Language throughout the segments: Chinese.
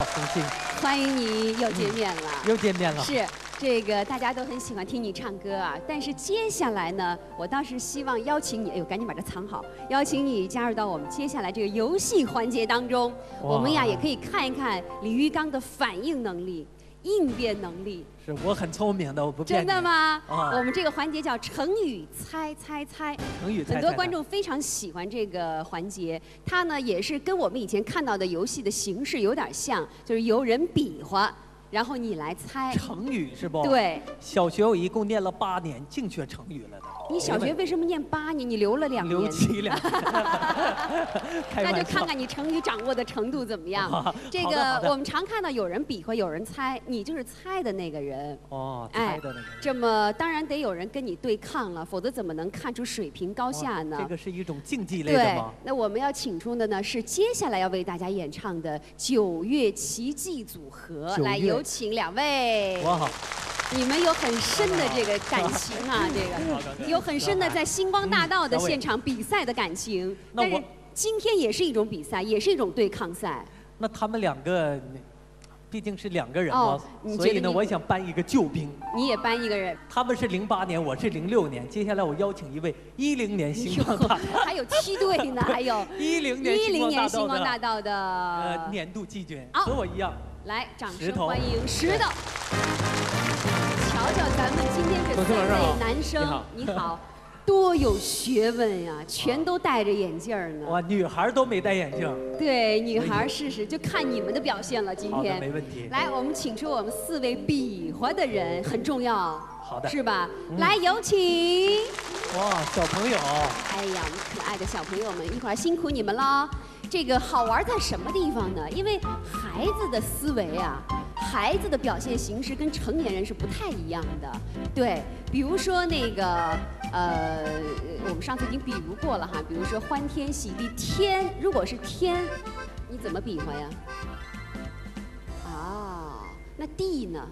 荣幸， 欢迎你又见面了， 又见面了。 是这个大家都很喜欢听你唱歌啊，但是接下来呢，我倒是希望邀请你，哎呦，赶紧把这藏好，邀请你加入到我们接下来这个游戏环节当中。我们呀也可以看一看李玉刚的反应能力、应变能力。 是我很聪明的，我不骗你。 真的吗？ 啊我们这个环节叫成语猜猜猜。 成语猜猜猜很多观众非常喜欢这个环节，它呢也是跟我们以前看到的游戏的形式有点像，就是由人比划，然后你来猜。 成语是不？。 对。 小学我一共念了8年，净学成语了的。 你小学为什么念8年？你留了2年。 留级2年。 那就看看你成语掌握的程度怎么样。这个我们常看到有人比划，有人猜，你就是猜的那个人。 哦，猜的那个人。 这么当然得有人跟你对抗了，否则怎么能看出水平高下呢？ 这个是一种竞技类的吗？ 对，那我们要请出的呢是接下来要为大家演唱的9月奇迹组合，来有请2位。 哇， 你们有很深的这个感情啊，这个有很深的在星光大道的现场比赛的感情。但是今天也是一种比赛，也是一种对抗赛。 那他们2个，毕竟是2个人嘛，所以呢，我想搬一个救兵。 你也搬一个人。 他们是08年，我是06年。接下来我邀请一位10年星光大道， 还有梯队呢，还有 10年星光大道的年度季军，和我一样。 来，掌声欢迎石头。瞧瞧咱们今天这3位男生，你好，多有学问呀，全都戴着眼镜呢。 哇，女孩都没戴眼镜。 对，女孩试试，就看你们的表现了。今天好的，没问题。 来，我们请出我们4位比划的人，很重要。 好的， 是吧？来，有请。 哇，小朋友。 哎呀，我们可爱的小朋友们，一会儿辛苦你们了。这个好玩在什么地方呢？因为孩子的思维啊，孩子的表现形式跟成年人是不太一样的。对，比如说那个我们上次已经比如过了哈，比如说欢天喜地，天如果是天，你怎么比划呀？啊，那地呢？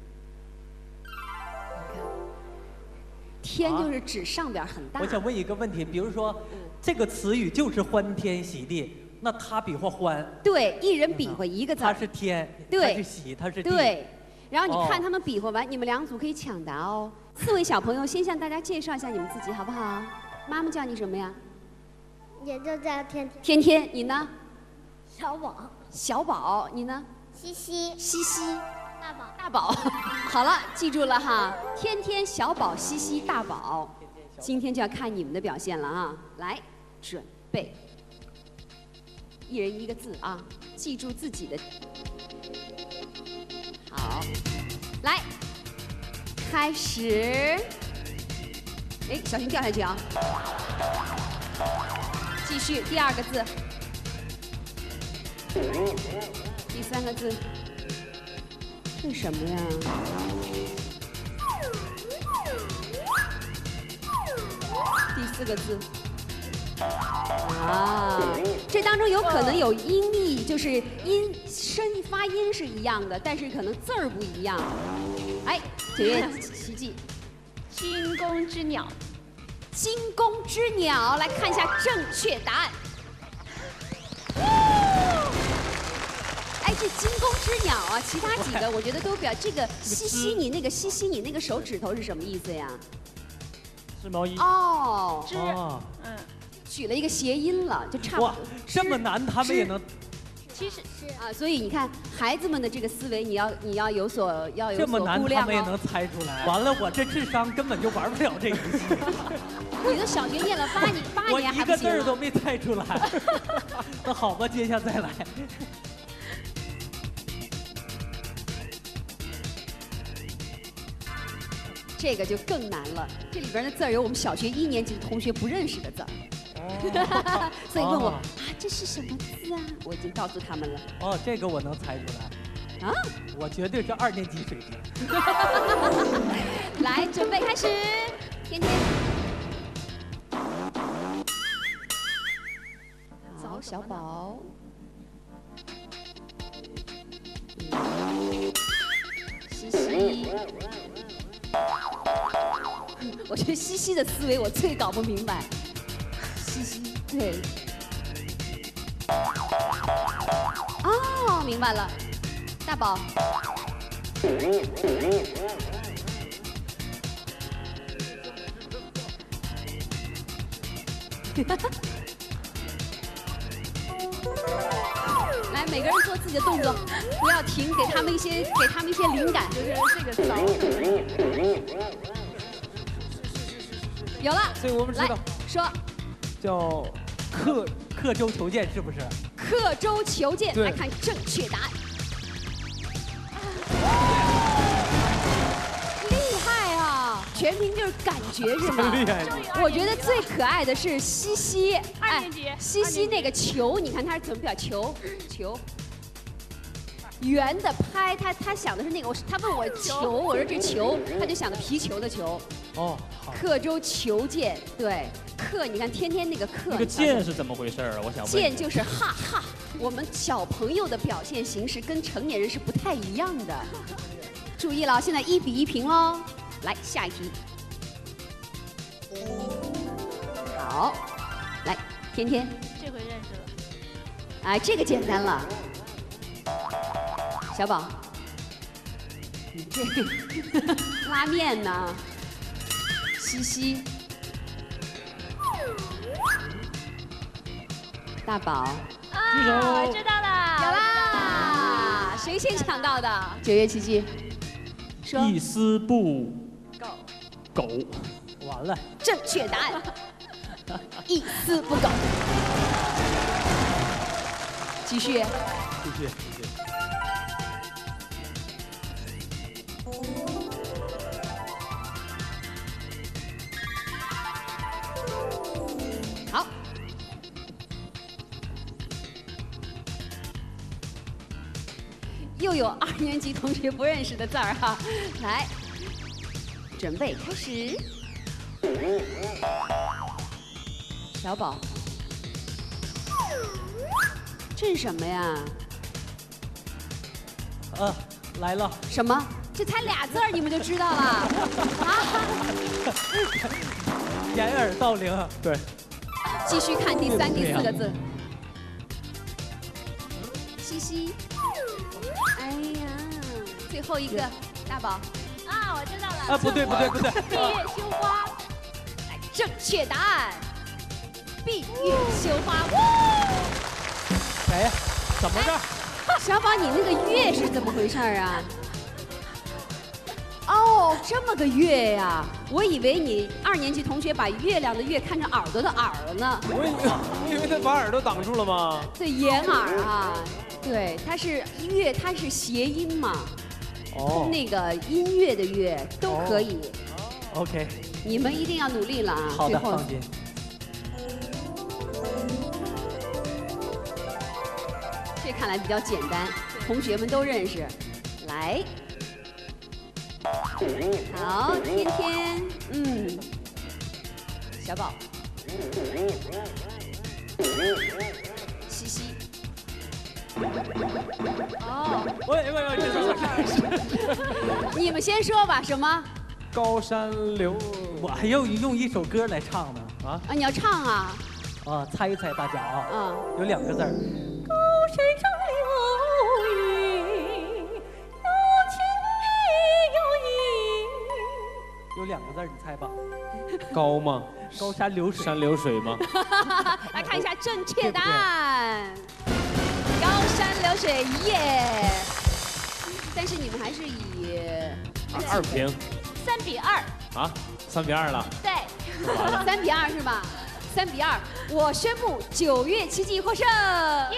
天就是指上边很大。 我想问一个问题，比如说，这个词语就是欢天喜地。那他比划欢， 对，一人比划一个字。 他是天， 对， 他是喜，他是地。 对，然后你看他们比划完，你们2组可以抢答哦。4位小朋友，先向大家介绍一下你们自己，好不好？妈妈叫你什么呀？ 也就叫天天。 天天，你呢？ 小宝。 小宝，你呢？ 西西。 西西。 大宝。 大宝。好了，记住了哈，天天、小宝、西西、大宝。今天就要看你们的表现了啊！来，准备。1人1个字啊，记住自己的。好，来，开始。哎，小心掉下去啊！继续，第2个字，第3个字，这是什么呀？第4个字。啊，这当中有可能有音译，就是音声发音是一样的，但是可能字儿不一样。哎，9月奇迹， 惊弓之鸟。 惊弓之鸟，来看一下正确答案。哎，这惊弓之鸟啊，其他几个我觉得都表这个西西，你那个西西，你那个手指头是什么意思呀？ 织毛衣。 哦， 织， 取了一个谐音了，就差不多。 哇，这么难他们也能。 其实是啊，所以你看孩子们的这个思维，你要有所估量哦。 这么难他们也能猜出来。完了，我这智商根本就玩不了这个游戏。 你都小学念了8年还不行。 我一个字儿都没猜出来。那好吧，接下再来。 这个就更难了，这里边的字儿有我们小学1年级的同学不认识的字儿。所以问我啊，这是什么字啊？我已经告诉他们了。 哦，这个我能猜出来。 啊？ 我绝对是2年级水平。 来，准备开始，天天。好，小宝。西西。我觉得西西的思维我最搞不明白。西西，对。哦，明白了。 大宝。来，每个人做自己的动作，不要停，给他们一些灵感。 就是这个骚。 有了， 所以我们知来道说叫刻舟求剑，是不是？ 刻舟求剑， 对来看正确答案。厉害啊！全凭就是感觉是吗？ 厉害！ 我觉得最可爱的是西西， 二年级西西那个球，你看他是怎么表球，圆的拍，他想的是那个，他问我球，我说这球，他就想的皮球的球。 哦，好。 刻舟求剑，对，刻，你看天天那个刻。 那个剑是怎么回事啊？我想问。 剑就是哈哈，我们小朋友的表现形式跟成年人是不太一样的。注意了，现在1比1平喽。来下一题。好，来天天， 这回认识了。 哎，这个简单了。小宝，你这拉面呢？西西，大宝， 举手啊，知道了。 有啦！谁先抢到的？9月奇迹，说一丝不苟。 完了， 正确答案，一丝不苟。继续， 继续。 好。又有2年级同学不认识的字儿哈，来，准备开始。小宝，这是什么呀？ 来了， 什么？这才俩字儿你们就知道了啊？ 掩耳盗铃。对。 继续看第3、第4个字。西西。哎呀，最后一个大宝。 啊，我知道了。 啊，不对。 闭月羞花。 正确答案，闭月羞花。 谁？怎么着？ 小宝，你那个月是怎么回事啊？哦，这么个月呀！我以为你2年级同学把月亮的月看成耳朵的耳了呢。 我以为他把耳朵挡住了吗？ 对，掩耳啊，对，它是月，它是谐音嘛。 哦。 那个音乐的乐都可以。 OK。 你们一定要努力了啊！ 好的， 最后放心。 这看来比较简单，同学们都认识。来，好，天天，小宝，西西，哦， 喂， 你们先说吧，什么？ 高山流， 我还要用一首歌来唱呢。 啊，你要唱啊？ 啊，猜一猜大家啊。 嗯。 有2个字儿。高山上有云，有晴有阴。有2个字儿，你猜吧。 高吗？ 高山流水。 山流水吗？ 来看一下正确答案。高山流水，耶！但是你们还是以 2平。 3比2。 啊，3比2了。 对。 3比2是吧？3比2，我宣布9月奇迹获胜。 耶！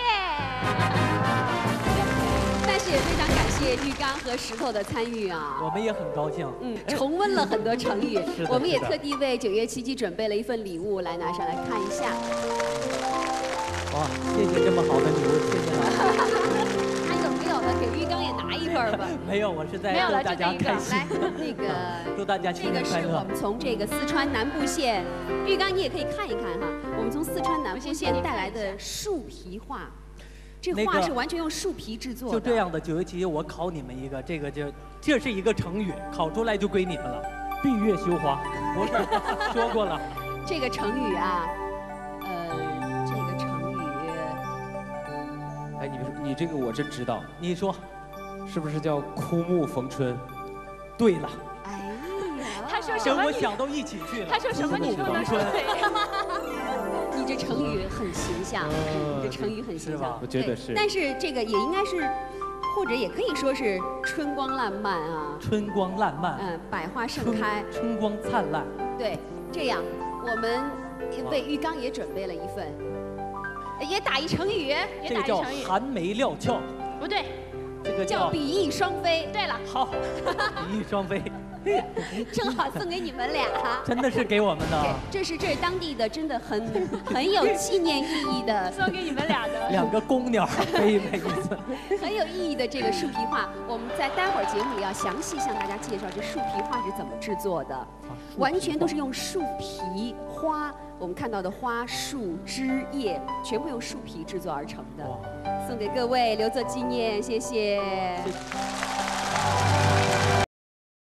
但是也非常感谢玉刚和石头的参与啊。 我们也很高兴。 重温了很多成语。 是的。 我们也特地为9月奇迹准备了一份礼物，来拿上来看一下。 哇，谢谢这么好的礼物，谢谢老师。 还有没有呢？给玉刚也拿一份吧。 没有，我是在祝大家开心。 来，那个， 祝大家新年快乐。 这个是我们从这个四川南部县，玉刚你也可以看一看哈，我们从四川南部县带来的树皮画，这画是完全用树皮制作的。 就这样的9月奇迹，我考你们一个，这是一个成语，考出来就归你们了。 闭月羞花， 不是说过了。 这个成语啊，这个成语， 哎，你这个我真知道。 你说。 是不是叫枯木逢春？ 对了， 哎呀， 他说什跟么你？ 我想都一起去了。 他说什么你说的春， 你这成语很形象，你这成语很形是吧象， 我觉得对是但是这个也应该是，或者也可以说是春光烂漫啊， 春光烂漫， 百花盛开。 春光灿烂。 对，这样我们为玉刚也准备了一份，也打一成语， 也这个叫打一成语。 寒梅料峭， 不对， 这个叫比翼双飞。 对了， 好，比翼双飞， 正好送给你们俩。 真的是给我们的这是当地的，真的很有纪念意义的， 送给你们俩的。 两个公鸟飞一飞一次。 很有意义的这个树皮画。我们在待会儿节目里要详细向大家介绍这树皮画是怎么制作的，完全都是用树皮花，我们看到的花、树、枝、叶，全部用树皮制作而成的，送给各位留作纪念，谢谢。